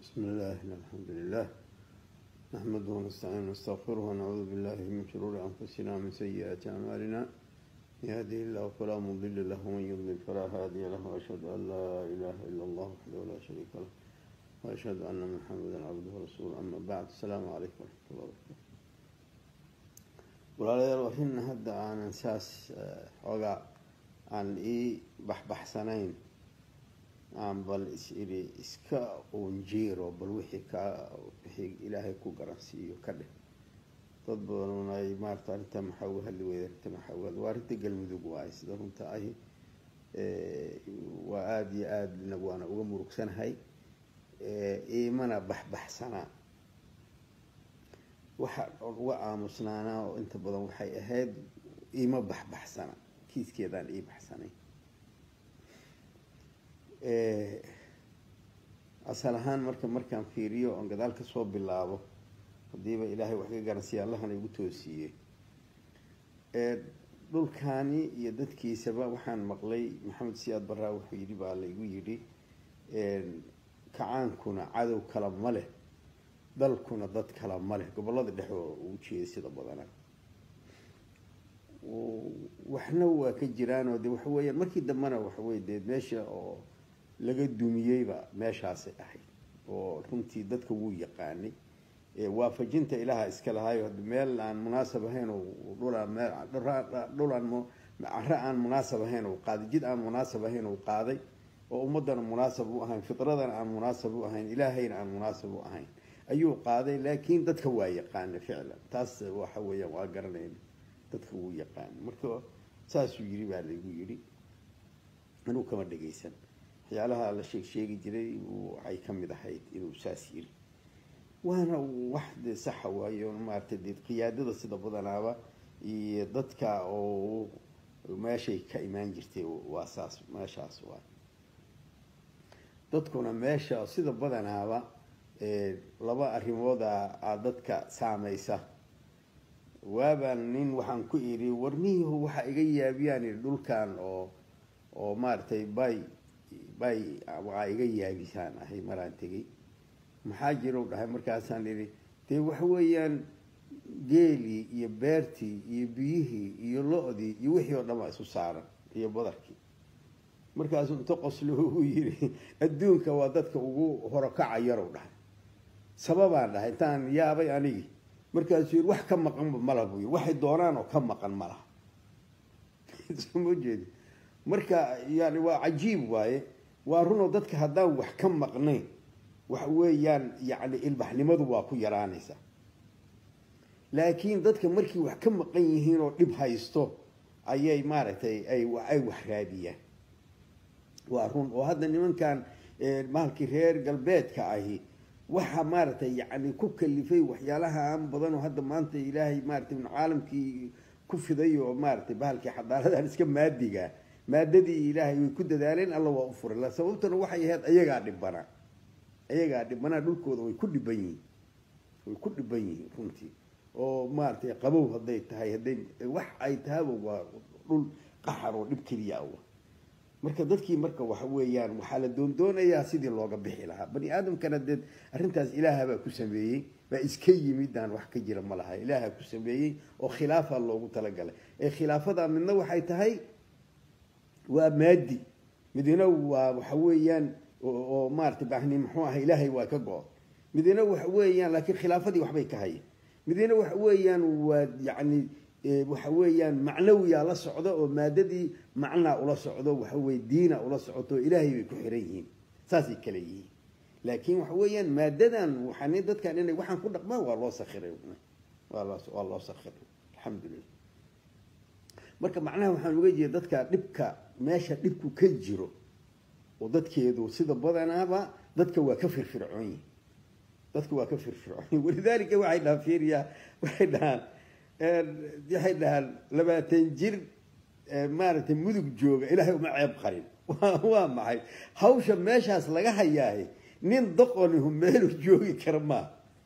بسم الله الحمد لله نحمده ونستعينه ونستغفره ونعوذ بالله من شرور أنفسنا ومن سيئات أعمالنا يهده الله فلا مضل له ومن يضلل فلا هادي له وأشهد أن لا إله إلا الله وحده لا شريك له وأشهد أن محمدا عبده ورسوله أما بعد السلام عليكم ورحمة الله وبركاته walaalayaal waxayna hadda aanan saas xoogaa aan baxbaxsanayn aan bal iska qoonjeero bal wixii ilaahay ku garansiiyo ka dheh dad badan ay maarta inta maxaa uga hadli weyda inta maxaa uga waa arrinta galmudug waay sida runta ahi waa aada iyo aada waana uga murugsanahay iimana baxbaxsanaa waxa uga aamusnaanaa oo inta badan waxay ahayd iima baxbaxsana kiiskeedaan ii baxsanay asal ahaan markaan fiiriyo oon gadaal ka soo bilaabo haddiiba ilaahay wax ka garansiiya allahana igu toosiiyey dhulkaani iyo dadkiisaba waxaan maqlay maxamed siyaad barraa wuxuu yidhi baa laigu yidhi kacaankuna cadow kala ma leh dalkuna dad kala ma leh gobollada dhexe oo ugu jeeday sida badana waxna waa ka jiraanoo de waxa weeyaan markii dambena waxa weye dee meesha oo laga dumiyeyba meeshaasay ahayd oo runtii dadka wuu yaqaanay waafajinta ilaaha iska lahaayo meel aan munaasab ahayn oo dhul aan munaasab ahayn oo qaaday jid aan munaasab ahayn oo qaaday oo ummadana munaasab u ahayn fitradana aan munaasab u ahayn ilaahayna aan munaasab u ahayn ayuu qaaday laakiin dadka waa yaqaana ficlan taas waxa weeyaan waa garanayna dadka wuu yaqaana marka saasuu yiri baa lagu yiri anuu kama dhageysan waxyaalaha la sheegi jiray waxay ka mid ahayd inuu saas yiri waana wax sax waayo maartay qiyaadada sida badanaaba iyo dadka oo meeshay ka imaan jirtay waa saas meeshaas waa dadkuna meesha sida badanaaba laba arrimood dadka saamaysa waabaan nin waxaan ku iri warniyahu waxa iga yaabiyaan dhulkan oo maartay bay waa iga yaabisaan ahay maraan tegay maxaa jiro dhahay markaasaan iri dee waxa weeyaan geelii iyo beertii iyo biyihii iyo lo-dii iyo wixii oo dhan waa isu saaran iyo badarkii markaasuu inta qoslo uu yiri adduunka waa dadka ugu horokacayarw dhahay sababaan dhahay intaan yaabay anigi markaasuu yiri wax ka maqanba malaha buu yiri waxay doonaan oo ka maqan malaha soo jeedi marka yani waa cajiib waaye waa runoo dadka haddaan wax ka maqnayn waxa weeyaan yani ilbaxnimadu waa ku yaraanaysa laakiin dadka markii wax ka maqan yihiin oo dhib haysto ayay maaragtay ay wax raadiyaan waa run oo hadda nimankan mahalkii reer galbeedka ahi waxa maaragtay yani ku kalifay waxyaalaha aan badan oo hadda maanta ilaahay maaragtay caalamkii ku fiday oo maaragtay bahalkii xadaaradan iska maadadii ilaahay way ku dadaaleen alla waa u furay la sababtuna waxay ahayd ayagaa dhibana dhulkooda way ku dhiban yihiin runtii oo maaragtay qabow hadday tahay wax ay tahaba waa dhul qaxar oo dhib keliya ah marka dadkii marka waxa weeyaan waxaa la doondoonayaa sidii looga bixi lahaa bani aadamkana dee arrintaas ilaaha baa ku sameeyey baa iska yimidaan wax ka jira ma laha ilaaha ku sameeyey oo khilaafa loogu talagalay khilaafada midna waxay tahay waa maadi midna waa waxa weeyaan oo maartay baahni muxuu ahaa ilaahay waa ka go midna waxa weeyaan laakiin khilaafadii waxbay ka hayeen midna waxa weeyaan waa yani waxa weeyaan macnawiya la socdo oo maadadii macnaa ula socdo waxa weeye diina ula socoto ilaahay bay ku xiran yihiin saasay kale yihiin laakiin waxa weeyaan maadadan waxaan dadkan inay waxaan ku dhaqmaan waa loo sakhiray waa loo sakhiray alxamdulillah marka macnaha waxaan uga jeedaa dadka dhibka meesha dhibku ka jiro oo dadkeedu sida badanaaba dadka waa ka firfircoon yihiin walidaalika waxay dhahaan fiiriya waxay dhahaan 20 jir maaragtay mudug jooga ilaahay uma ceeb qarin waa maxay hawsha meeshaas laga hayaahay nin doqonihu meelu joogi kara maa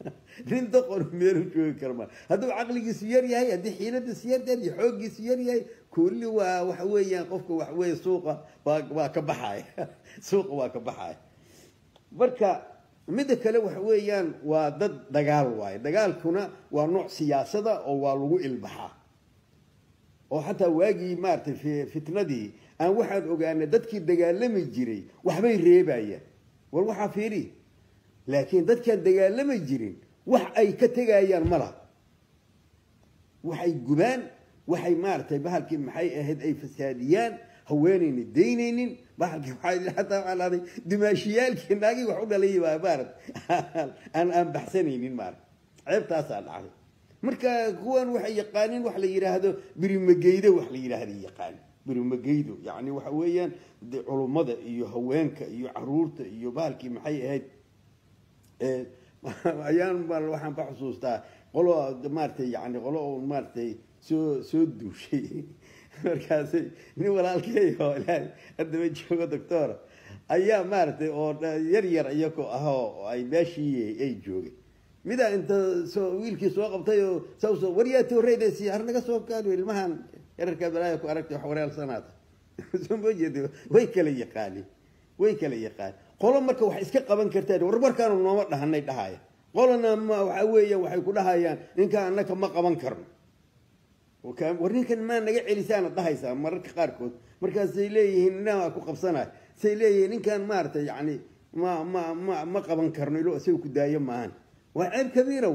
hadduu caqligiisu yar yahay haddii xiiladiisu yar yahay iyo xooggiisu yar yahay kulli waa waxa weeyaan qofka waxa weeye suuqa waa ka baxaya marka midda kale waxa weeyaan waa dad dagaal waaye dagaalkuna waa nooc siyaasada oo waa lagu ilbaxaa oo xataa waagii maartay fitnadii aan waxaan ogaanay dadkii dagaalami jiray waxbay reebayaan wal waxa fiiri laakiin dadkan dagaalami jirin wax ay ka tagayaan malaha waxay gubaan waxay maartay bahalkii maxay ahayd ay fasaadiyaan haweenayna deynaynin bahalkii waxay xataa calaaday dimaashiyaalkii naagi wax u dhalay baa baarad aan baxsanaynin maar ceebtaas aan dhacday marka kuwan waxay yaqaaniin wax la yiraahdo birimageydo wax la yiraahdo yaqaan birimageydo yani waxa weeyaan culumada iyo haweenka iyo caruurta iyo bahalkii maxay ahayd ayaan bal waxaan ka xusuustaa qolo maartay yani qolo oo maartay soo duushay markaas nin walaalkay oo ilaahay hadaba joogo doctor ayaa maartay oo yar yar iyagoo ah ay meeshii ay joogay mida inta soo wiilkii soo qabtay oo soo wariyaato reedeysii arnaga soo kaado ilmahan yararka balaaya ku aragtay wax wareer sanaad soo jeedo way kala yaqaan qolo marka wax iska qaban kartaa warbarkaan nooma dhahanay dhahaaya qolana ma waxa weeye waxay ku dhahayaan ninka annaka ma qaban karno warninkan ma naga celisaan dhahaysa mararka qaarkood markaas ay leeyihiin inaa ku qabsanay say leeyihiin ninkan maartay yani ma qaban karno ilo asoo ku daayo maahan waa ceeb kabiira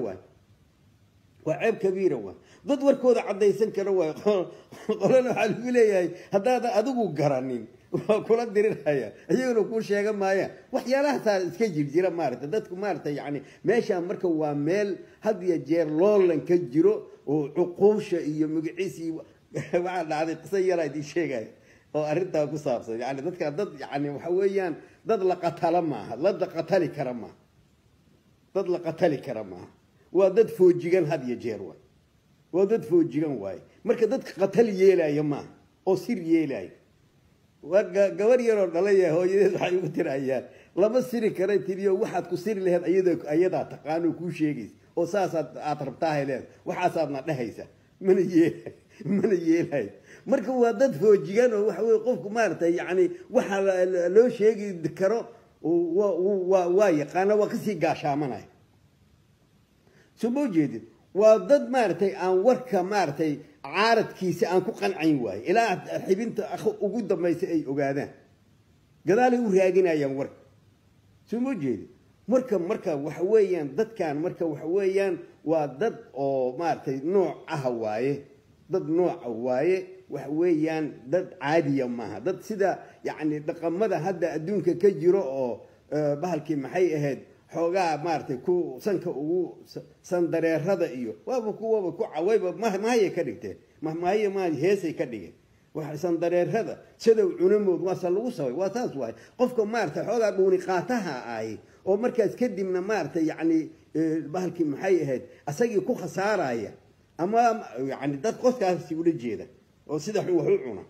waa dad warkooda cadaysan kara waa qolana waxa lagu leeyahay haddaad adigu garanin waa kula diriraya ayaguna ku sheega maaya waxyaalaha iska jira maartay dadku maartay yani meesha marka waa meel had iyo jeer loolan ka jiro oo cuquusha iyo magaciisi waxa dhacday qisay yar ay sheegay oo arinta ku saabsan yani dadka dad yani waxa weeyaan dad la qatala maaha la qatali kara ma dad la qatali kara ma waa dad foojigan had iyo jeer waa dad foojigan waay marka dadka qatal yeelaya ma oo sir yeelaya gabar yar oo dhalay hooyadeed waxay ugu tirayaan lama siri kara tiriyo waxaad ku siri lahayd ayada taqaano ku sheegaysa oo saas aad rabtaa heleen waxaasaadna dhahaysa mana yeelay marka waa dad foojigan oo waxa weey qofku maartay yani waxa loo sheegi karo waa yaqaan waa kasii gaashaamanay soo jeedid waa dad maartay aan warka maartay caaradkiisa aan ku qancayn waay ilaa xibinta ugu dambeysay ay ogaadaan gadaalay u raadinayaan warka soo jeedid marka waxa weeyaan dadkan marka waxa weeyaan waa dad oo maartay nooc ah waaye dad nooc waaye waxa weeyaan dad caadiya maaha dad sida yani dhaqamada hadda adduunka ka jiro oo bahalkii maxay ahayd xoogaa maartay ku sanka ugu sandareerada iyo waaba ku cawayba mahaya ka dhigteen mahaya ma heesay ka dhigeen waxa sandareerada sida cunamood waa lagu sabay waa taas waay qofka maartay xoogaa dhuuni qaataha ay oo markaas kadibna maartay yani bahalkii maxay ahayd asagii ku khasaaraya ama yani dad qoskaasi ula jeeda oo sida wax u cuna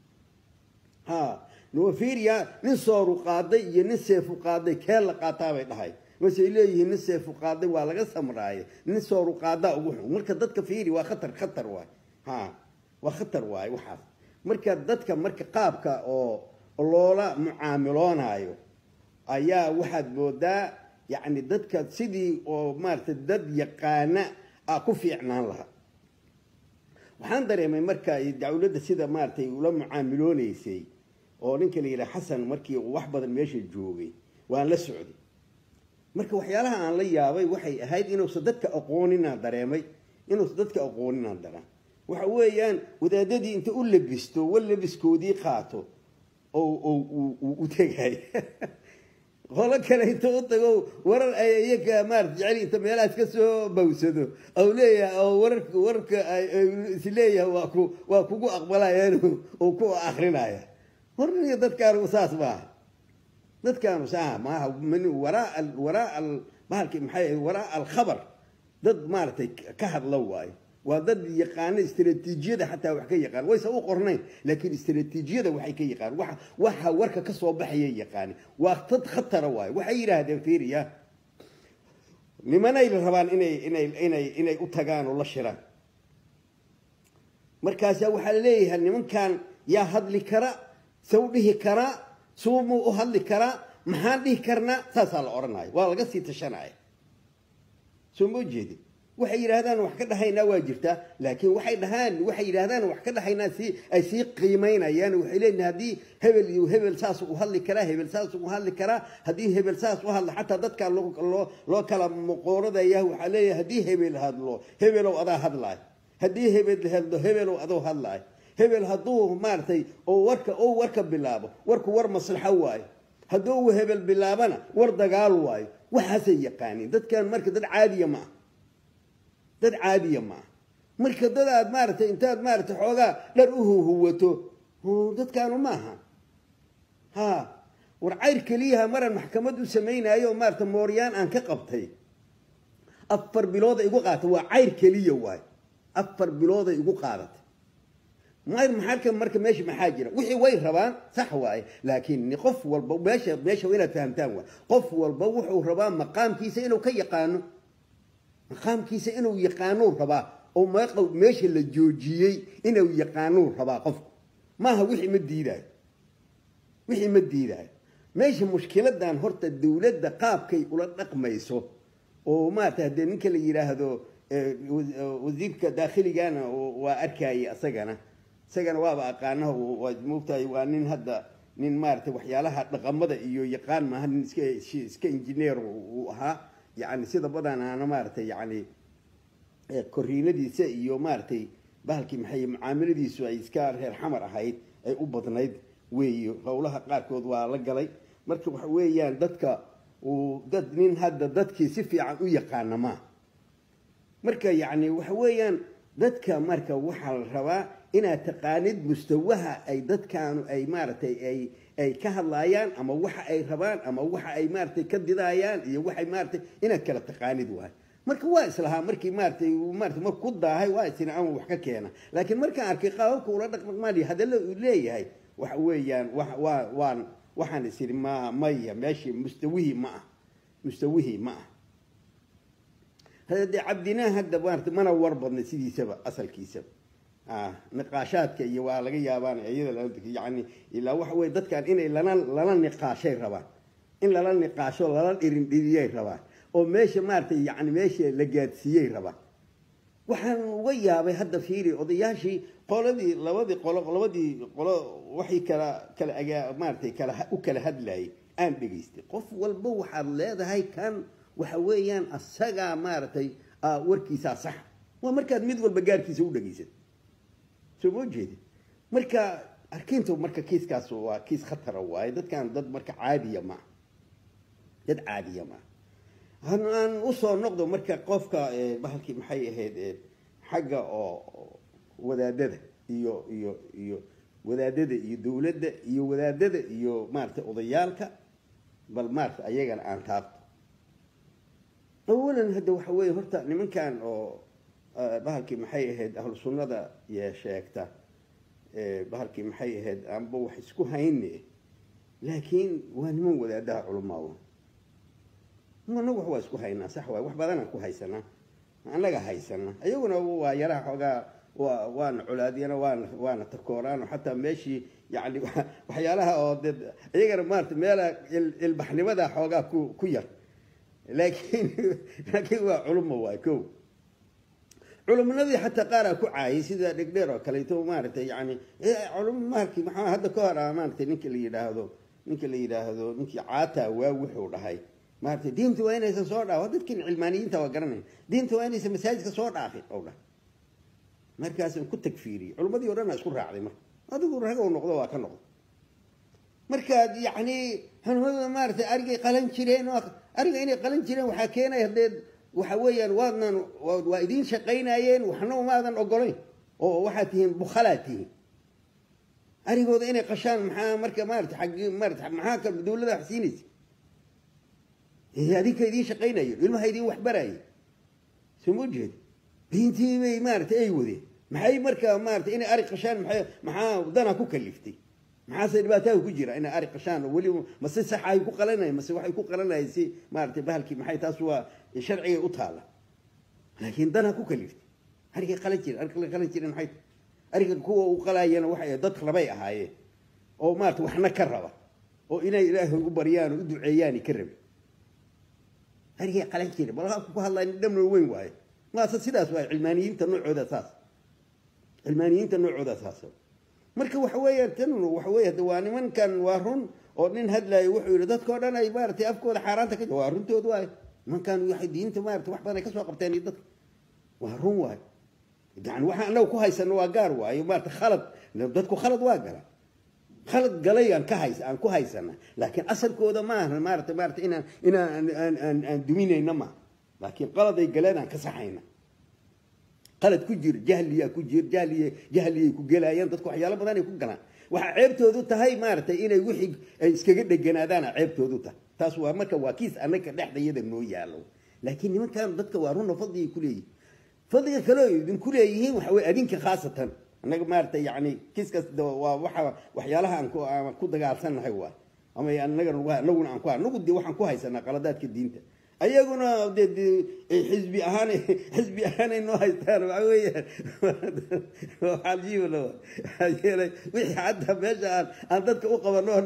نوفيريا نصارو قاضي ينسيف قاضي كلا قاطع بيدهاي وسيلي ينسيف قاضي ولا قسم راي نصارو قاضي ومركز ضد كفيري وخطر خطر واي وخطر واي وحاف مركز ضد مركز قابك أو لولا معاملون هايو أيا واحد بودا يعني ضد سيدي أو مارت ضد يقانا أكوفي عنا لها waxaan dareemay marka ay dawladda sida maartay ula mucaamiloonayay oo ninka la yiraahdo Xasan markii uu wax badan meesha joogay waan la socday marka waxyaalaha aan la yaabay waxay ahayd inuu dadka aqoonina dareemay inuu dadka aqoonina daran waxa weeyaan wadaadadii inta u labisto wala biskoodii qaato oo u tagay قال كان يتوقعوا ورا أيك مارت يعني أنت ميلاد كسو بوسدو أو ليه أو ورك سليه واكو أقبله يعني وكو آخرنا يا ورني ذكر وساس ما ذكر وساس ما من وراء مالك محي وراء الخبر ضد مارت كهر لواي وضد يقان استراتيجية حتى وحكي يقان ويسوي قرنين لكن استراتيجية وحكي يقان وح ورك كسب بحي يقان وقت خطر واي وحير هذا فيريا لمن أي الربان إني أتجان والله شران مركز وحليه أن من كان يا هذ لكرا سوبه كرا سومو هذ لكرا maxaan dhihi karnaa saasaa la odhanaya waa laga sii tashanaya soo ma jeedin waxay yidhaahdaan wax ka dhahaynaa waa jirtaa laakiin waxay yidhaahdaan wax ka dhahaynaa si ay sii qiimaynayaan waxay leeyihin haddii hebel iyo hebel saas u hadli karaa hebel saas u hadli karaa haddii hebel saas u hadla xataa dadkaa loo kala muqooradaya waxaa leeyahay haddii hebel hadlo hebelow adaa hadlaay haddii hebel hadlo hebelow adoo hadlaay hebel hadduu maaragtay oo warka bilaabo warku war maslaxo waayo hadduu hebel bilaabana war dagaal waayo waxaasay yaqaaniin dadkan marka dad caadiya ma ah dad caadiya ma ah marka dad aad maaragtay intaad maaragtay xoogaa dhar u huwato dadkaanu maaha ha war cayr keliyaha maran maxkamad u samaynayo maaragtay mooryaan aan ka qabtay 4 bilood igu qaadatay waa cayr keliya waay 4 bilood igu qaadatay maxaa marka meesha maxaa jira wixii way rabaan sax waaye laakiin qof walba meesha inaad fahamtaan waa qof walba wuxuu rabaa maqaamkiisa inuu ka yaqaano maqaamkiisa inuu yaqaano rabaa oo meesha la joojiyay inuu yaqaano rabaa qof maaha wixii ma diidayo meesha mushkiladan horta dawladda qaabkay ula dhaqmayso oo maanta hadee ninka la yiraahdo wasiirka daakhiligana waa arkayay isagana waaba aqaanaha waa moogtahay waa nin hadda nin maartay waxyaalaha dhaqamada iyo yaqaan maaha nin iska engineer uu ahaa yani sida badan ana maartay yani koriinadiisa iyo maartay bahalkii maxay muaamaladiisu ay iska reer xamar ahayd ay u badnayd weeyo howlaha qaarkood waa la galay marka waxa weeyaan dadka dad nin hadda dadkii si fiican u yaqaana ma marka yani waxa weeyaan dadka marka waxa la rabaa inaad taqaanid mustawaha ay dadkaanu ay maartay ay ka hadlayaan ama waxa ay rabaan ama waxa ay maartay ka didayaan iyo waxa maartay inaad kala taqaanid waay marka waa islaha markii maartay ma ku daahay waa isina ama wax ka keena laakiin marka arkay qaabka ula dhaqmaqmaadi hadal uu leeyahay waxa weeyaan waxaan isiri maya meeshii mustawihi ma ah هذا عبدنا هذا بارت من وربنا سيدي سبا أصل كي سبا نقاشات كي يوالا يابان يعني إلا وحوي ضد كان إن لنا نقاشي ربا إن لنا نقاشو لنا إرندية ربا أو ماشي مارتي يعني ماشي لقيت سيي ربا وحن ويا بهذا فيري أضياشي قولدي لودي وحي كلا أجا مارتي كلا هدلاي أنا بجيستي قف والبوح هذا هاي كان وحويان السجا مارتي وركيسا صح ومركز مدول بجاركيس ولا جيسد شو موجود مركز أركينتو مركز كيس كاسو كيس خطر وايد كان ضد مركز عادية ما ضد عادية ما هن وصل نقطة مركز قفكا بحكي محي هاد حاجة ودادة يو ودادة يدولد يو ودادة يو مارتي أضيالك بل مارتي أيجان عن تاب أولاً هذا وحوي هرتا من كان بهالكي محي هاد أهل السنة يا شيكتا بهالكي محي هاد عم بوح سكو هيني لكن وين مو ولا ده علماء مو نوح هو سكو هينا صح واحد بدنا كو هيسنا أنا لقى هيسنا أيونا هو يرى حاجة وان علادينا وان تكوران وحتى ماشي يعني وحيالها يقدر مارت مالا البحر ماذا حاجة كوير لكن هو علم وايكو علم الذي حتى قارا كعاي سيدا دقديرو كليتو مارتي يعني علم ماركي ما هذا كورا مارتي نينك اللي يراهدو نينك عاتا ووحو دحاي مارتي دينتو وينيسا سو دhaa dadkin cilmaaniyiinta waa garanay diintu weenaysa masaajidka soo dhaafay owda markaas ku tagfiiri culmadii orana isku raacday marka adigu raga oo noqdo waa ka noqdo marka yani hanwada maartay argay qalan jireen ariga inay qalan jireen waxa keenay hadeed waxa weeyaan waa idin shaqeynayeen waxna uma aadan ogolayn oo waxa tihiin bukhalaati arigooda inay qashaan maxaa marka maartay xaqi maartay maxaa ka dawladda xasiinaysa هذيك يدين شقينا يلما هيدين وحبراي سموجد بنتي مي مارت أيوذي محي مركا مارت إني أري قشان محا ضنا كوكلفتي محا سيدباتاو كجرا إني أري قشان ولي مس صح يكون قلنا مس واحد يكون قلنا يسي مارت بهالكي محي تاسوا شرعي أطالة لكن ضنا كوكلفتي هريك قلتي قلتي محي أريك كوا وقلايا واحد ضد خربية هاي أو مارت وحنا كربا oo inay ilaahay ugu baryaan oo u duceeyaan ka rabin هذه قلنا كده والله أكو هالله ندمنا وين واي ما أساس واي علمانيين تنوع عود أساس علمانيين تنوع عود أساس مركب وحوية تنو وحوية دواني من كان وارون أو نين هاد لا يوحي ردات كورنا يبارتي أفكار حارانتك كده وارون تودواي من كان واحدين تمارت واحد بنا كسوة قبتاني ضد وارون واي يعني واحد أنا وكوهاي سنوا جار واي يبارت خلط ضدكو خلط واجرا خلط قليا كهيس أن كهيسنا لكن أصل كودا ما مارت إن دومينا إنما لكن قلد الجلنا كسحينا قلد كجير جهلية جهلية كجلايان تدخل حيالا بدنا يكون جنا وعيبته ذو تهاي مارت إن يوحي إسكجد الجنادانا عيبته ذو ته تاسوا ما كواكيس أنا كنحد يد إنه يالو لكن ما كان ضدك وارون فضي كلي من كلي يهم وحوي أدينك خاصة أنا مارت يعني كيس وحيالها أنكو كود قارسنا هوا أما أنا نقول أنكو نقول دي وحنكو هاي سنة قلادات كدينته أيقونا حزبي أهاني إنه هاي ثاني وعوية وحالجيه ولا حالجيه ويح عدها بيجا أن تدك أقوى نوع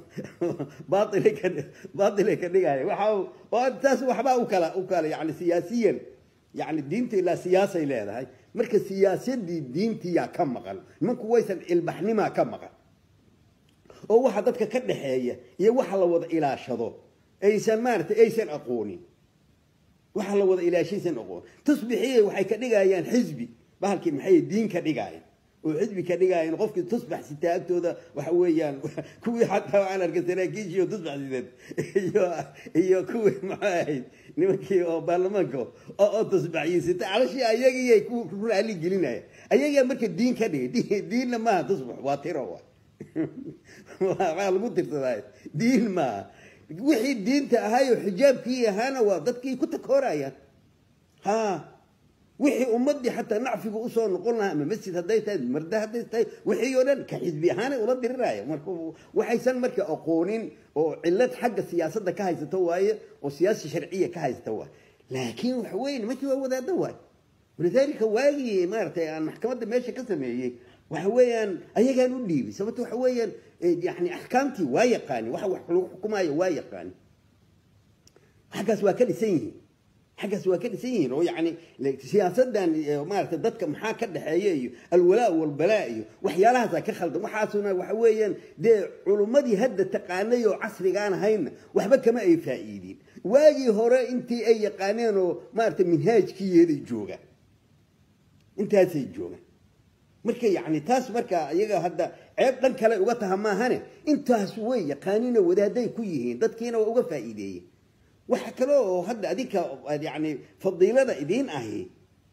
باطل كده يعني وحاو وأنتاس وحبا وكلا يعني سياسيا يعني الدين إلى سياسة إلى هذا هاي مركز سياسة الدين يا كم مقال من كويس البحني ما كم مقال أو حضرتك كده حية يوحى وضع إلى شظو أيسن مارت أيسن أقوني وحى وضع إلى شيء سن أقون تصبحيه وحي كدقايان حزبي بهالكي محي الدين كدقايان وحزبي كدقايان قفك تصبح ستات هذا وحويان كوي حتى أنا ركزنا كيجي وتصبح ستات إيو كوي معاي نمكي أو برلمانكو أو تصبح يستات على شيء أيجي يكون علي جلنا أيجي مركز الدين كده دين لما تصبح واتيروا قال قلت لك دين ما وحي الدين تهاي وحجاب كي هانا وضدكي كنت كورايا ها وحي أمضي حتى نعرف أصول نقولنا من مسجد هديت مرده هديت وحي يقولن كحزب هانا ولد الراية وحي سن مركا أقونين وعلات حق السياسة ده كهاي ستواي وسياسة شرعية كهاي ستواي لكن وحوين ما كيوا وذا دواي ولذلك واجي مارتي المحكمة ده ماشي كسمة وحويان أي كانوا ليبي سبته وحويان يعني أحكامتي وايقاني حكومة وايقاني حاجة سوا كده سين ويعني سياسة ده مارت ضدك محاكة الحياة الولاء والبلاء وحيالها ذاك خلد وحاسنا وحويان ده علوم دي هد التقانية وعصر كان هين وحبك ما أي فائدين واجي هراء أنت أي قانون مارت منهاج كي هذي الجوجا أنت هذي الجوجا مركا يعني تاس مركا يجا هذا عيب لن كلا وقتها ما هنا أنت سوية قانين وده ده كويهين ضدكينا وقف فائدة وحكلو هذا أديك يعني فضيلة إدين أهي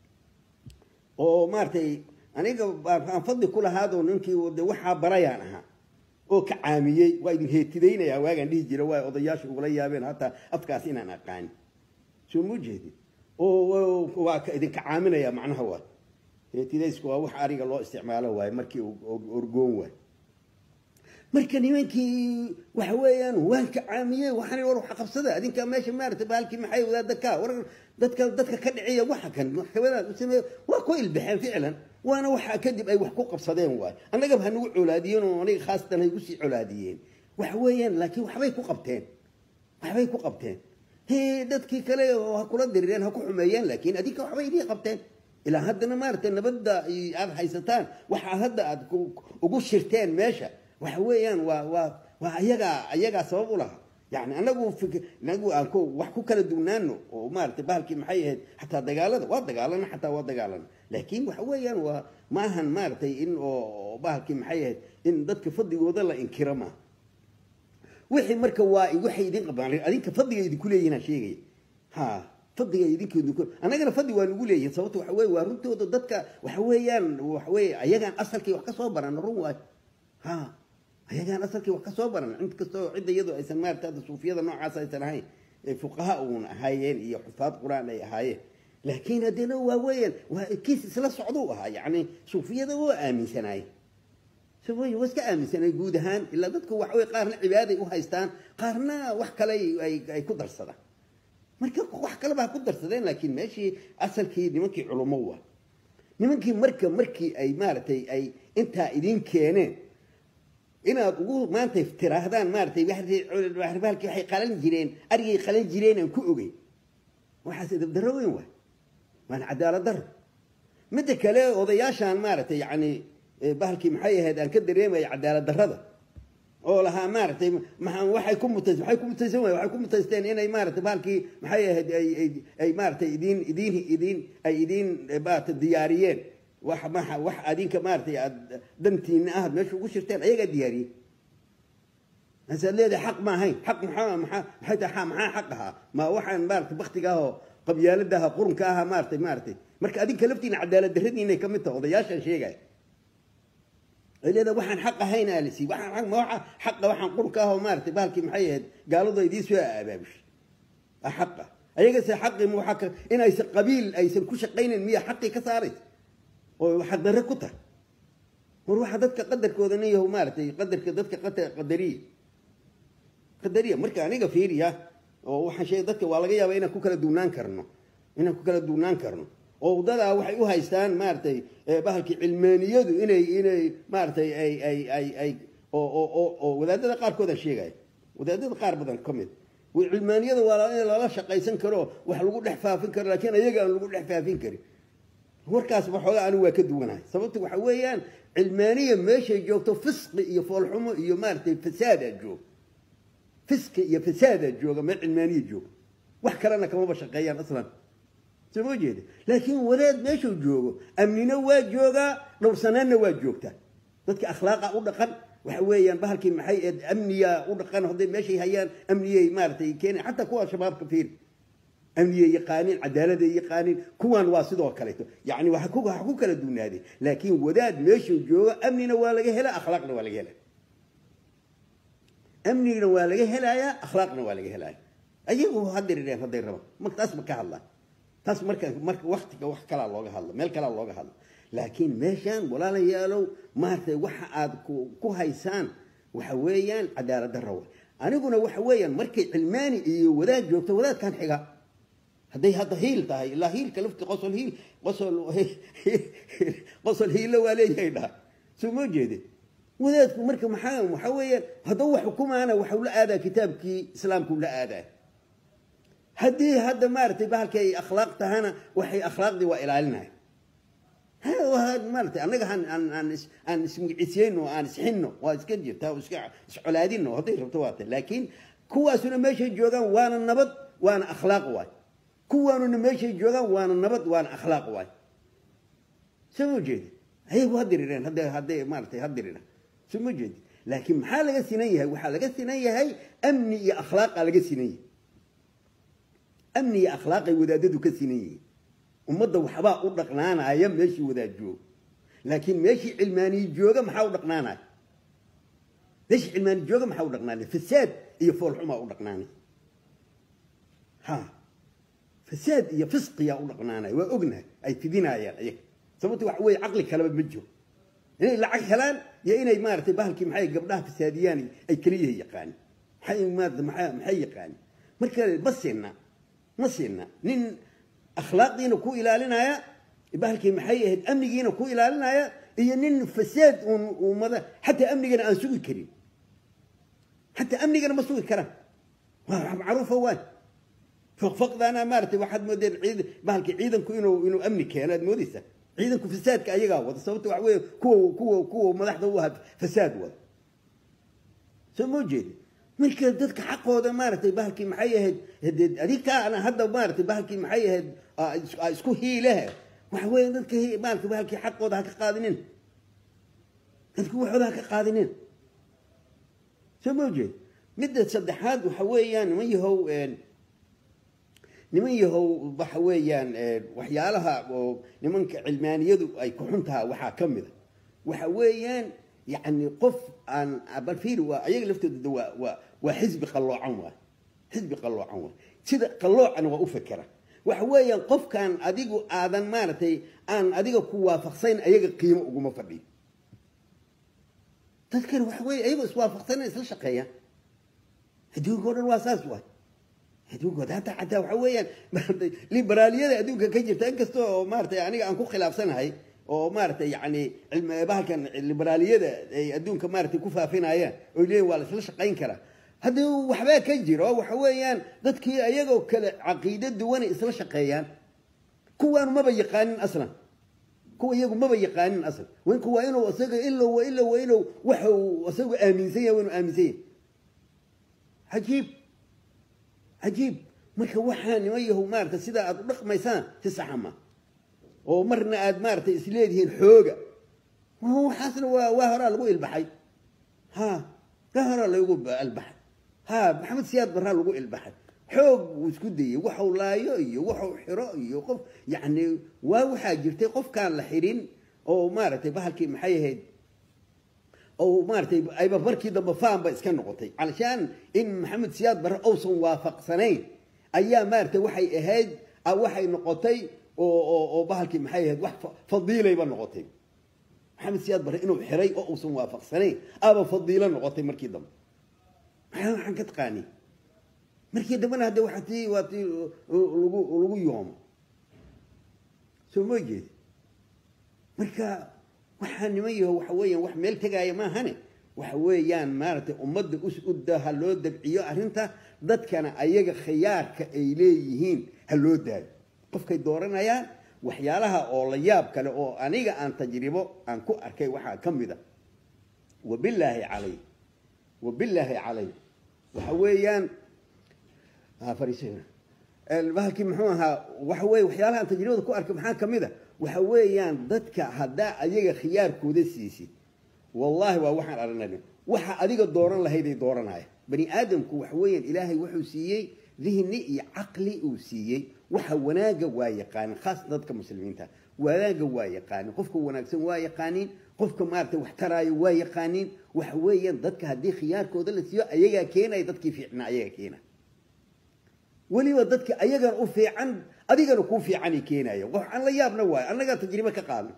ومارتي أنا أفضل كل هذا وننكي وحى بريانها أو كعامية وايد هي تدين يا واجن دي جروا وضياش وغليا بين حتى أفكاسين أنا قاني شو مجهدي أو إذا كعامنا يا معنى هو هي تدين سكوا وحارق الله استعماله واي مركي أرجوه مركن يمكن وحويان وانك عامية وحني وروح قبصده هذين كان ماشي مارت بالك محي وذا دكا دتك كدعية وحكا محكمة وكويل بحال فعلا وانا وح اكذب اي وحكو قبصدين واي انا قبها نوع اولاديين وانا خاصة يقصي اولاديين وحويان لكن وحبيكو قبتين هي دتك كلا وكل الدريان هكو حميان لكن اديك وحبيدي قبتين الى هدنا مارت ان بدا حيستان وحا هدا ugu shirteen meesha وحويان وأيجا سبب لها يعني أنا أقول وحكو كلا دونانو ومارت بالك محيه حتى دجالنا حتى ودجالنا لكن وحويان وما هن مارتي إن بالك محيه إن ضدك فضي وضل إن كرمه وحي مركب وحي يدين قبل أديك فضي يدي كل ينا شيء ها فضي يديك أنا قلنا فضي ونقول إيه صوت وحوي ورنت ضدك وحوي أيجا أصل كي وحكي صبر أنا روى ها هي كان أصلك وكسوبر عندك كسو عدة يدو أي سمار تاد صوفيا ذا نوع عصا هاي فقهاء هايين هي حفاظ قرآن هاي لكن هذين وين وكيس سلا صعدوها يعني صوفيا ذا هو آمن سناي سوي وسك آمن سناي جودهان إلا ضدك وحوي قارن عبادة وهايستان قارنا وحكى لي أي كدر صدا مركب وحكى لها كدر صدين لكن ماشي أصل كي نمكي علوموه نمكي مركي أي مارتي أي أنت إدين كينين inaad ugu maanta tiraahdaan maartay waxay qalan jireen arigay qalan jireen aan ku ogey waxaas dab darro weyn waay waan cadaalad darro midda kale odayaashaan maartay yani bahalkii maxay ahayd aan ka dareemaya cadaalad darrada oo lahaa maartay maxaan waxay ku mutaysteen inay maartay bahalkii maxay ahayd ay maartay idiin baata diyaariyeen wax adinka maartay dantiina ah meesha ugu shirteen ayagaa diyaariyey hasaad leedahay xaq ma ahayn xaq maxay tahay maxaa xaq ahaa ma waxaan maartay baktiga ahoo qabyaaladaha qurunka aha maartay marka adinka laftiina cadaalad darradiinay ka mid tahay odayaashaan sheegaya ay leedahay waxaan xaq ahayn aalisi xaqa waxaan qurunka ahoo maartay bahalkii maxay ahayd gaaladu idiin soo abaabushay xaqa ayagase xaqii in aysan qabiil aysan ku shaqaynayn miya xaqii ka saaraysa oo xaq darre ku tahay war waxa dadka qadarkooda nin yahow maartay qadarka dadka qadariya marka aniga fiiriya oo waxaan sheegay dadka waa laga yaabaa inaan ku kala duunaan karno oo wadadaa waxay u haystaan maartay bahalkii cilmaaniyadu inay maartay ay oo wadaadada qaarkood aan sheegaya wadaadada qaar badan ka mid cilmaaniyada waa in lala shaqaysan karo wax lagu dhex faafin karo laakiin ayaga aan lagu dhex faafin karin warkaas waxoogaa anigu waa ka duwanahay sababta waxa weeyaan cilmaaniya meeshay joogto fisqi iyo foolxumo iyo maartay fasaadaa jooga fisqi iyo fasaadaa jooga meel cilmaaniya jooga wax kalena kamaba shaqeeyaan aslan soo ma jeeda laakiin wadaad meeshuu joogo amnina waa joogaa dhowrsanaanna waa joogtaa dadka akhlaaqa u dhaqan waxa weeyaan bahalkii maxay amniya u dhaqan hadday meeshay hayaan amniyay maartay keenay xataa kuwa shabaabka fiir amniyay yaqaaniin cadaaladday yaqaaniin kuwan waa sidoo kaleeto yacni waxa ku kala duunaadeen laakiin wadaad meeshuu joogo amnina waa laga helaa akhlaaqna waa laga helaa amnigana waa laga helayaa akhlaaqna waa laga helayaa ayagu hadday rabaan taas ma ka hadlaa taas marka waqtiga wax kalaa looga hadlo meel kalaa looga hadlo laakiin meeshaan walaalayaalow maartay waxa aad ku haysaan waxa weeyaan cadaalad darro aniguna waxa weeyaan markay cilmaani iyo wadaad joogto wadaadkan xiga hadday hadda hiil tahay ilaa hiilka lafti qosol hiilo waa leeyahay dhaha soo ma jeedin wadaadku marka waxa weeyaan hadduu wax xukumaana waxuu la aadaa kitaabkii islaamku la aadaa haddii hadda maartay bahalkii ay akhlaaq tahana waxay akhlaaqdii waa ilaalinaya maartay annaga aan ismagicisyayno aan isxinno waa iska jirtaa oo iska iscolaadinno hadday rabto waa tahay laakiin kuwaasuna meeshay joogaan waana nabad waana akhlaaq waay kuwaanuna meeshay joogaan waana nabad waana akhlaaq waay soo ma jeedi ayagu hadirireen hadday maartay hadirina soo ma jeedi laakiin maxaa laga sinan yahay waxaa laga sinan yahay amni iyo akhlaaqa laga sinan yahay amni iyo akhlaaqay wadaadadu ka sinan yihiin ummadda waxbaa u dhaqnaanaya meeshii wadaad joogo laakiin meeshii cilmaaniyi jooga maxaa u dhaqnaanaya meeshii cilmaani jooga maxaa u dhaqnaanaya fasaad iyo foolxumaa u dhaqnaanaya fasaad iyo fisqiyaa u dhaqnaanaya waa ognahay ay fidinayaan ayaga sababta waxa weeye caqli kaleba ma jiro inay lacag helaan iyo inay maaragtay bahalkii maxay gabdhaha fasaadiyaan ay keliyaha yaqaanin maxay yaqaanin marka ma sinna nin akhlaaqdiina ku ilaalinaya bahalkii maxay ahayd amnigiina ku ilaalinaya iyo nin fasaad ummada xataa amnigana aan sugi karin xataa amnigana ma sugi karaan waa macruufa waay faqfaqdaana maaragtay waxaad moodeen bahalkii ciidanku inuu amni keeno aad moodaysaa ciidanku fasaadka ayagaa wada sababta waxa weeye kuwa madaxda u ahaa fasaad wada soo ma jeedi marka dadka xaqooda maaragtay bahalkii maxay ahayd adinkaana hadda maaragtay bahalkii maxay ahayd isku hiilehe waxa weeye dadka maaragtay bahalkii xaqooda ha ka qaadinin dadku waxooda ha ka qaadinin soo ma jeedi midda saddexaad waxa weeyaan niman yahow waxa weeyaan waxyaalaha oo nimanka cilmaaniyadu ay ku xuntaha waxaa ka mid a waxa weeyaan yacni qof aan balfiir waa ayaga laftooda waa xisbi qalloocan waay xisbi qalloocan waay sida qalloocana waa u fakera waxa weeyaan qofkan adigu aadan maaragtay aan adiga ku waafaqsayn ayaga qiimo uguma fadhiyo dadkan waxa weeye ayago iswaafaqsana isla shaqeeyaan adduunka o dhan waa saas waay adduunkooda hataa waxa weeyaan liberaaliyada adduunka ka jirta inkasta oo maaragtay aniga aan ku khilaafsanahay oo maartay yani bahalkan liberaaliyada ay adduunka maartay ku faafinayaan oo leeyahay waa la isla shaqayn karaa haddii waxba ka jiro waxa weeyaan dadkii ayagoo kale caqiido duwan isla shaqeeyaan kuwaan maba yaqaanin aslan kuwa iyagu maba yaqaanin aslan وين kuwa inuu asaga ilo waxa uu asaga aaminsan yahay inuu aaminsan yahay عجيب marka waxaan nimayahu maarta sida aad u dhaqmaysaan si saxama oo marna aad maarta isleedihiin xooga waxaasna waa hore lagu ilbaxay hore lagu ilbaxay maxamed siyaad barra lagu ilbaxay xoog uu isku dayay waxa uu laayo iyo waxa uu xiro iyo qof yani waxa jirtay qof kaan la xirin oo maarta bahalkii maxay ahayd oo maartay ayba markii dambe faanba iska noqotay علشان in maxamed siyaad barra uusan waafaqsanayn ayaa maartay waxay ahayd waxay noqotay oo bahalkii maxay ahayd wax fadiilayba noqotay maxamed siyaad barre inuu xiray oo uusan waafaqsanayn aba fadiilo noqotay markii dambe waxaan ka taqaani markii dambena hadda waxa waati lagu yoomo soo ma jeed marka waxaan nimayo waxa weeyaan wax meel tagaaya ma ahane waxa weeyaan maartay ummadda u daha loo dabciyo arinta dadkana ayaga khiyaarka ay leeyihiin ha loo daayo qofkay dooranayaan waxyaalaha oo la yaab kale oo aniga aan tajribo aan ku arkay waxa kamida wabillahi calay waxa weeyaan fariisina الباقي محوها وحوي وحيالها أنت جنود كو أركب حان كميدا وحويان ضدك هدا أيجا خيار كود السيسي والله ووحنا أرنبي وح أديك الدوران لهيدي دوران هاي بني آدم كو وحويان إلهي وحوسيي ذهني عقلي وسيي وحوناجا وايقان خاص ضدك مسلمين تا وناجا وايقان قفك وناجسن وايقانين قفك مارت واحتراي وايقانين وحويان ضدك هدي خيار كود السيو أيجا كينا ضدك في عنا أيجا كينا ولي ضدك أيجا أوفي عن أديك كوفي عني كينا يا وحن لا يابنا واي أنا قاعد تجربة كقال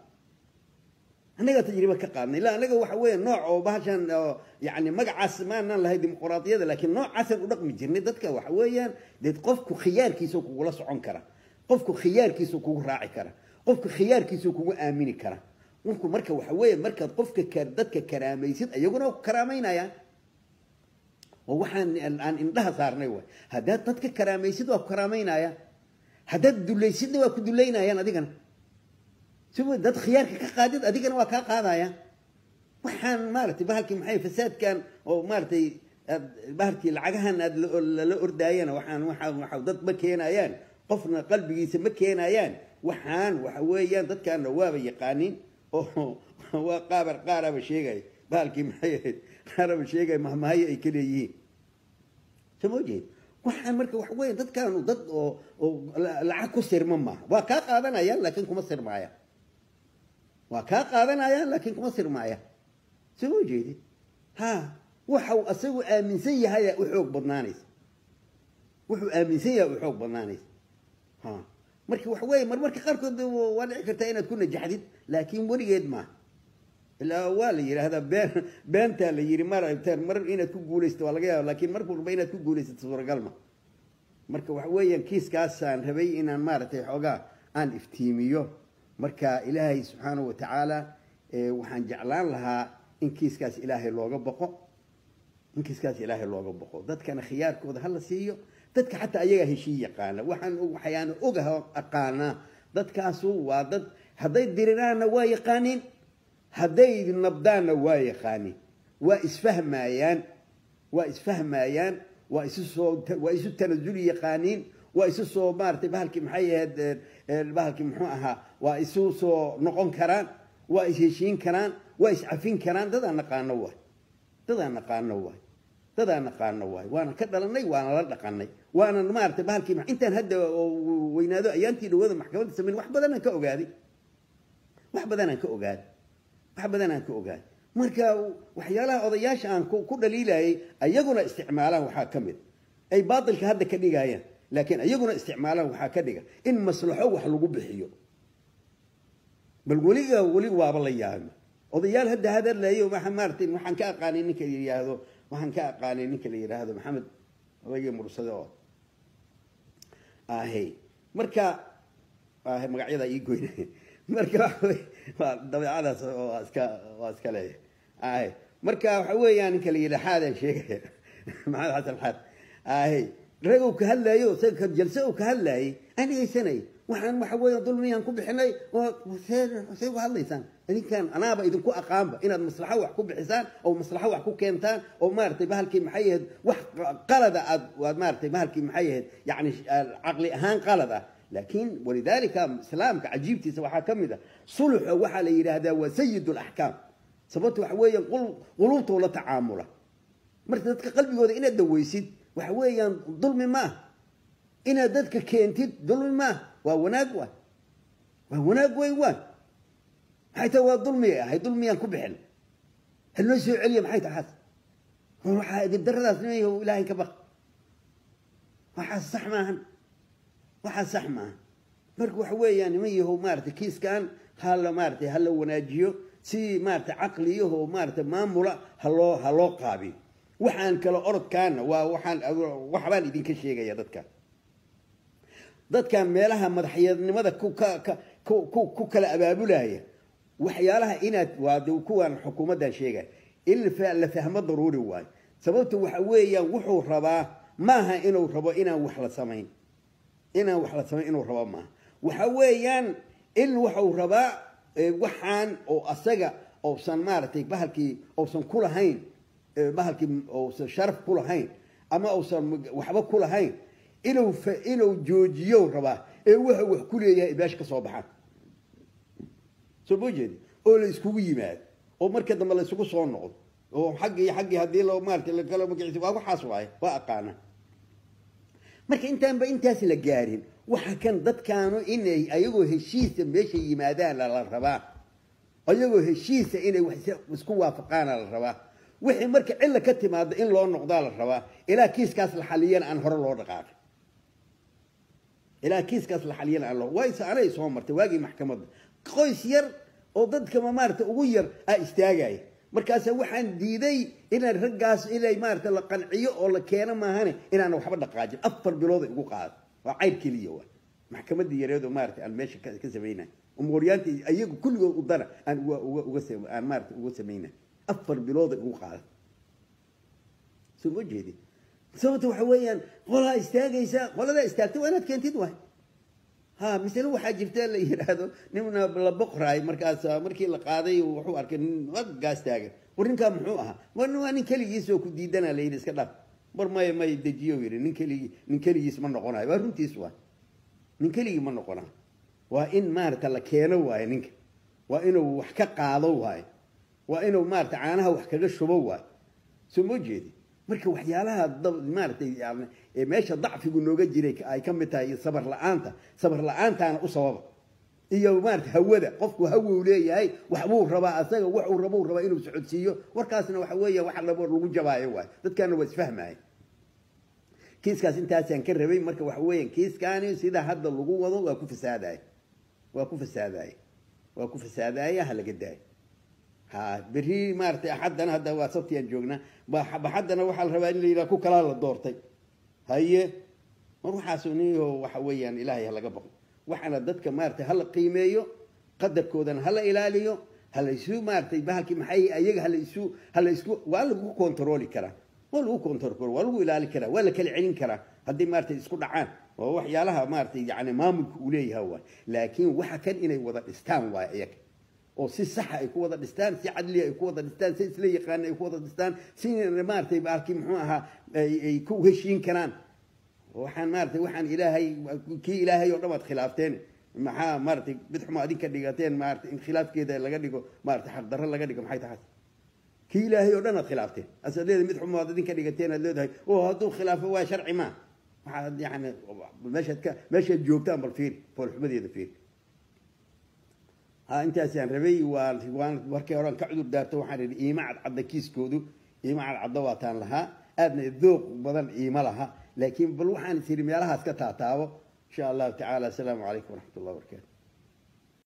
أنا قاعد تجربة كقال لا أنا قاعد وحوين نوع وبهشان يعني مقعس ما أنا لهي ديمقراطية لكن نوع عسل ورقم جنة ضدك وحوين ديت قفك خيار كيسوك ولا صعون كرا قفك خيار كيسوك وراعي كرا قفك خيار كيسوك وآمين كرا ممكن مركب وحوين مركب قفك كردتك كرامة يصير أيقونه كرامين يا ووحن الآن إنها صار نوى هذا ضدك كرامة يصير وكرامين يا هذا دوليسيد وكدولينا يا أديكنا شوف ده خيارك كقادد أديكنا وكقاضي يا وحن مارتي بهالك محي فساد كان أو مارتي بهالك العجهن الأردايان وحن ضد مكينا يان قفنا قلبي يسمكينا يان وحن وحويان ضد كان نواب يقانين هو قارب شيء بهالك محي قارب شيء مهما هي كليه شو موجود waxaan marka wax weyn dadkan dad oo lacag ku sirmama waa ka qaadanayaan laakiin kuma sirmaaya waa ka qaadanayaan laakiin kuma sirmaaya soo jeedi ha waxa uu asagu aaminsan yahay u xoog badnaanaysa wuxuu aaminsan yahay u xoog badnaanaysa ha marka wax weyn marka qarkood waa dhici kartaa inaad ku najaxdid laakiin warigeed ma لا والي هذا بنت اللي يري مر إنها تقول استوالجها لكن مركو بينها تقول استوار قلمة مركو وحويا كيس كاسان هبي إن مارتي حوجا عن افتيميو مركا إلهي سبحانه وتعالى وحن جعلان لها إن كيس كاس إلهي اللوجا بقو إن كيس كاس إلهي اللوجا بقو ذات كان خيار كود هلا سيو ذات حتى أيها شيء قانا وحن وحيان أوجها أقانا ذات كاسو وذات هذي ديرنا وايقانين هذي النبضان وايقاني وإسفهمايان وإسو تنزل يقانين وإسو مارتي بهالك محيد بهالك محوها وإسو نقون كران وإسيشين كران وإسعفين كران تدا نقان نواي وانا كدلني وانا لدقني وانا مارتي بهالك انت هدا وينادو ايانتي دو محكمه تسمين wax badan ka ogaadi waxbadana ka ogaad marka waxyaalaha odayaasha aan ku dhaliilay ayaguna isticmaalaan waxa kamid ay baadilka hadda ka dhigayaan laakiin ayaguna isticmaalaan waxa ka dhiga in maslaxo wax lagu bixiyo bal wali waaba la yaabay odayaal hadda leeyo waxa maartin waxaan ka aqaanay ninka la yiraahdo maxamed wayga mursado marka magacyada ii goynay marka dabeecadaas waa iska leeyahay marka waxa weeyaan ninka la yidhaahdaa sheegay maxamed xasan xaad raguu ka hadlayo isaga jalsa uu ka hadlayay aan haysanay waxaan waxa weeyaan dulmiyaan ku bixinay oo see ku hadlaysaan idinkan anaaba idinku aqaanba inaad maslaxo wax ku bixisaan oo maslaxo wax ku keentaan oo maartay bahalkii maxay yahay wax qalada aad maartay bahalkii maxay yahay yani aqli ahaan qalada لكن ولذلك اسلامك عجيبتي سواء كمده صلح وحا لا يراهدا وسيد الاحكام سببته وحويا قلوبته ولا تعامله مرت ددك قلبigooda inaad daweysid waxa weeyaan dulmi ma inaad dadka keentid dulmi ma waa wanaag waa hayta waa dulmiyaan ku bixin hal soo celiya maxay tahay waxa dib daradaas inuu ilaahay ka baq waxa sax maahan waxa sax ma marka waxa weeyaan nimayahow maartay kiiskan hala maartay hala wanaajiyo si maartay aqliyaho maartay maamula haloo qaabi waxaan kala orodkaana waa waxbaan idin ka sheegaya dadka meelaha madaxyadnimada ku kala abaabulaya waxyaalaha inaad waado kuwan xukuumadda sheegay in la fahmo daruuri waay sababtu waxa weeyaan wuxuu rabaa maaha inuu rabo inaan wax la sameyn inuu rabo ma waxa weeyaan in wuxuu rabaa waxaan oo asaga oo san maartay bahalkii oo san ku lahayn bahalkii oo san sharaf ku lahayn ama oo san waxba ku lahayn inuu joojiyo rabaa wuxuu wax ku leeyahay baash ka soo baxan soo bojeed oo la isku yimaad oo marka dambe la isugu soo noqdo oo xaqii hadii loo maartay la kala magaciisa waa waxaas waa aqaana marka intaas la gaarin waxa kan dadkaanu inay ayagoo heshiis meesha yimaadaan la rabaa ayagoo heshiis inay wax isku waafaqaan la rabaa wixii marka cilla ka timaado in loo noqdo la rabaa ilaa kiiskaas la xaliyana aan hore loo dhaqaaqo ilaa kiiskaas la xaliyana aan loo way saaray soo martay waagi maxkamadda qoys yar oo dadka maarta ugu yar istaagay markaas waxaan diiday inaan raggaas ilay maarta la qanciyo oo la keeno maahane inaan waxba dhaqaajin 4 bilood ugu qaad waa cayb kaliya waa maxkamadda yareedo maarta aan meesha ka sameeyna umuriyaanti ayagu kulligood u dara aan maarta ugu sameeyna 4 bilood ugu qaad soo jeedi sababta waxa weeyaan qolada istaagaysa qolada istaagtay waa inaad keentid waa مثلا واحد جبت له يراهدو نمنا بقراي مركي لا قاداي wuxuu arkay wad gaas taagan warin ka muxuu aha waan kaligiis oo ku diidana leeyay iska dhaf may dejiyo yiri nin kaligiis ma noqonayo waa runtiis waa nin kaligi ma noqonayo waa in maarta la keeno waay ninka waa inuu wax ka qaado waay waa inuu maarta caanaha wax kaga shubo waay soo ma jeedi marka waxyaalaha maartay meesha dacfigu nooga jiray ay ka mid tahay sabar la'aantaana u sababa iyo maartay hawada qofku hawo leeyahay wax buu rabaa asaga wuxuu rabaa inuu socodsiiyo warkaasna waxa weeye wax lagu jabaayo waay dadkana waa isfahmaay kiiskaas intaasaan ka rabay marka waxa weeye kiiskaani sida hadda lagu wado waa ku fasaaday halaga daay بري مارتي حدنا هذا واسطيان جوجنا بحدنا وحال ربا اللي لا كو كلا لا دورتay haye ruuxaasuniyo waxa weeyaan ilaahay halaga baqo waxana dadka maartay hal qiimeeyo qadarkoodan hal ilaaliyo hal isu maartay bahalkii maxay ayaga hal isku waa lagu kontrooli karaa waa lagu ilaali karaa waa la kala celin karaa hadii maartay isku dhacaan oo waxyaalaha maartay yaani maamulku u leeyahay laakiin waxa kan inay wada dhistaan waa ayaga oo si sax ay ku wada dhistaan si cadli ay ku wada dhistaan si isla yaqaan ay ku wada dhistaan si maartay baarkii muxuu ahaa ay ku heshiin karaan waxaan maartay waxaan ilaahay oo dhamad khilaafteen maxaa maartay bidxuma adinka dhigateen maartay in khilaafkeeda laga dhigo maartay xaq darro laga dhigo maxay tahay kii ilaahay oo dhanad khilaafteen asadeeda bidxuma adinka dhigateen aad leedahay oo haduu khilaafo waa sharci ma waxa yani meesha joogtaan bal fiir foolxumadeeda fiir انت اسان ربي وان markii hore ka cudur daarto waxaan iimaad cadda kiiskoodu iimaad cadda waataan laha aadna dooq badan iima laha laakiin bal waxaan sir meelahaas ka taataabo insha Allah ta'ala assalamu alaykum wa rahmatullahi wa barakatuh